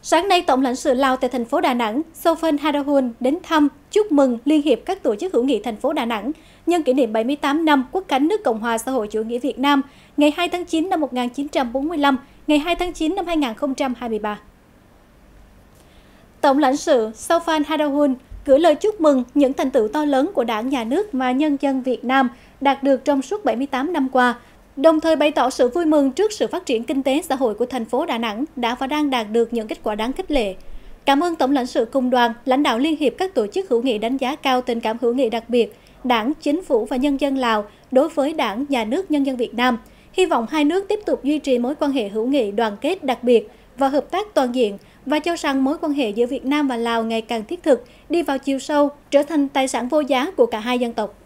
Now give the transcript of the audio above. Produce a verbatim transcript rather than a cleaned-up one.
Sáng nay, Tổng lãnh sự Lào tại thành phố Đà Nẵng, Sophan Hadahun đến thăm, chúc mừng Liên hiệp các tổ chức hữu nghị thành phố Đà Nẵng nhân kỷ niệm bảy mươi tám năm Quốc khánh nước Cộng hòa xã hội chủ nghĩa Việt Nam, ngày hai tháng chín năm một nghìn chín trăm bốn mươi lăm, ngày hai tháng chín năm hai nghìn không trăm hai mươi ba. Tổng lãnh sự Sophan Hadahun gửi lời chúc mừng những thành tựu to lớn của Đảng, Nhà nước và nhân dân Việt Nam đạt được trong suốt bảy mươi tám năm qua, đồng thời bày tỏ sự vui mừng trước sự phát triển kinh tế xã hội của thành phố Đà Nẵng đã và đang đạt được những kết quả đáng khích lệ. Cảm ơn Tổng lãnh sự cùng đoàn, lãnh đạo Liên hiệp các tổ chức hữu nghị đánh giá cao tình cảm hữu nghị đặc biệt, Đảng, Chính phủ và nhân dân Lào đối với Đảng, Nhà nước, nhân dân Việt Nam. Hy vọng hai nước tiếp tục duy trì mối quan hệ hữu nghị đoàn kết đặc biệt và hợp tác toàn diện, và cho rằng mối quan hệ giữa Việt Nam và Lào ngày càng thiết thực, đi vào chiều sâu, trở thành tài sản vô giá của cả hai dân tộc.